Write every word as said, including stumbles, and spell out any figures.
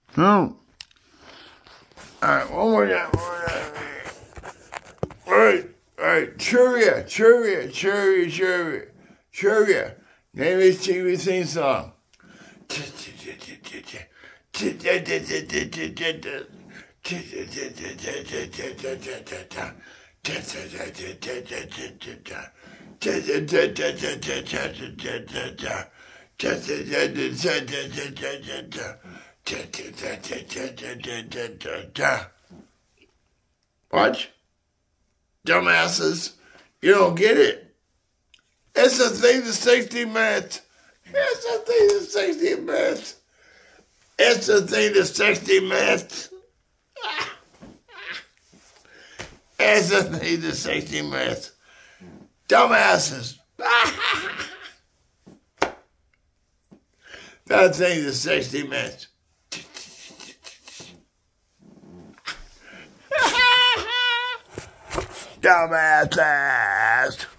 No. Alright, one more time, one more time. Alright, alright, trivia, trivia, trivia, trivia, trivia. Name this T V theme song. What? Dumbasses, you don't get it. It's a thing to sixty minutes. It's a thing to sixty minutes. It's a thing to sixty minutes. It's a thing to sixty minutes. Dumbasses. That thing to sixty minutes. Dumbasses.